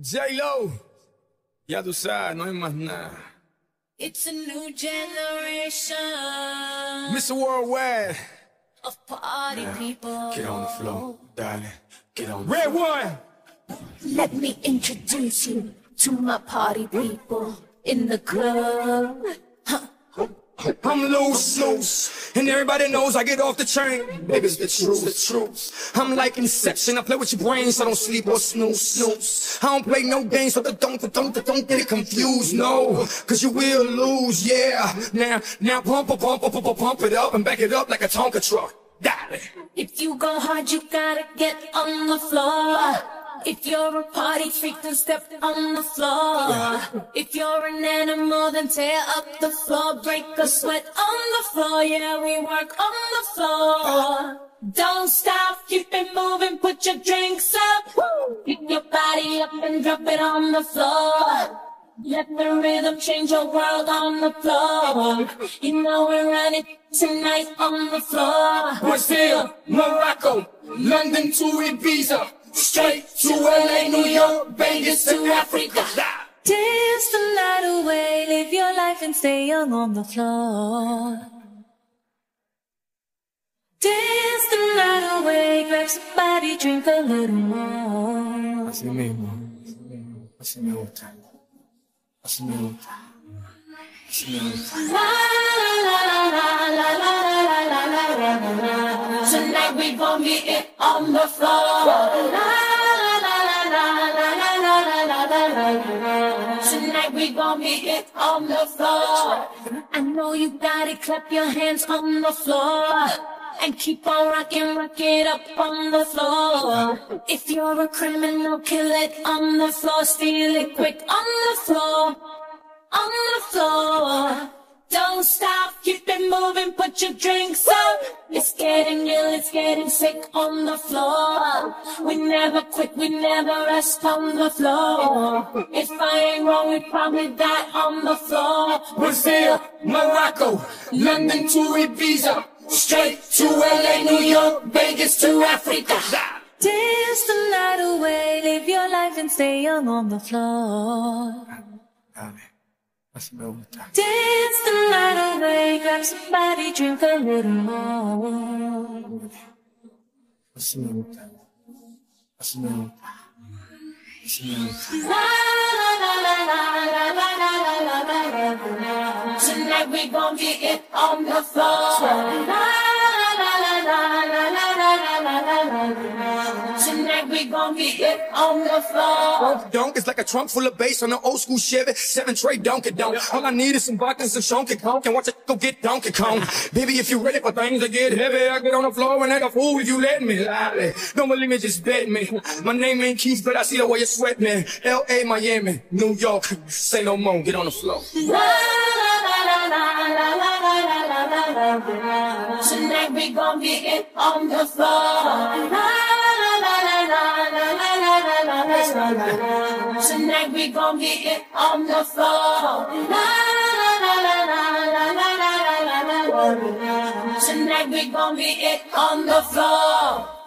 J-Lo, ya tú sabes, no hay más nada. It's a new generation Mr. Worldwide, of party people. get on the floor, darling, get on the RedOne. Let me introduce you to my party people in the club. I'm loose, and everybody knows I get off the train. Baby, it's the truth. I'm like Inception, I play with your brains, so I don't sleep or snooze. I don't play no games, so don't get it confused, no. Cause you will lose, yeah. Now pump it up and back it up like a Tonka truck. Dale. If you go hard, you gotta get on the floor. If you're a party freak, then step on the floor. If you're an animal, then tear up the floor. Break a sweat on the floor, yeah, we work on the floor. Don't stop, keep it moving, put your drinks up. Pick your body up and drop it on the floor. Let the rhythm change your world on the floor. You know we're running tonight on the floor. Brazil, Morocco, London to Ibiza. Straight to LA, New York, Vegas to Africa. Dance the night away, live your life and stay young on the floor. Dance the night away, grab somebody, drink a little more. Así mismo, así me gusta, así me gusta, así me gusta. La la la la la la la la la la la. Tonight we gon' get it on the floor. La la la la la la la la la la la. Tonight we gon' get it on the floor. I know you got it, clap your hands on the floor. And keep on rocking, rock it up on the floor. If you're a criminal, kill it on the floor. Steal it quick on the floor. On the floor. Don't stop, keep it moving, put your drinks up. It's getting ill, it's getting sick on the floor. We never quit, we never rest on the floor. If I ain't wrong, we probably die on the floor. Brazil, Morocco, London to Ibiza. Straight to LA, New York, Vegas to Africa. Dance the night away, live your life and stay young on the floor. Así me gusta. Dance the night away, grab somebody, drink a little more. Así me gusta. Así me gusta. Así me gusta. La la la la la la la la la la. Tonight we gon' get it on the floor. La la la la la la la la la la. Tonight we gon' get it on the floor. Donk is like a trunk full of bass on an old school Chevy 7-tray Donkey Donk. All I need is some vodka and some Shonky Conk and watch it go get Donkey Kong. Baby, if you ready for things to get heavy, I get on the floor and act a fool if you let me. Don't believe me, just bet me. My name ain't Keith, but I see the way you sweat me. L.A., Miami, New York, say no more, get on the floor. La la la la la la la la la la. Tonight we gon' get it on the floor. La la la la la la la la la la. Tonight we gon' get it on the floor. La la la la la la la la la la. Tonight we gon' get it on the floor.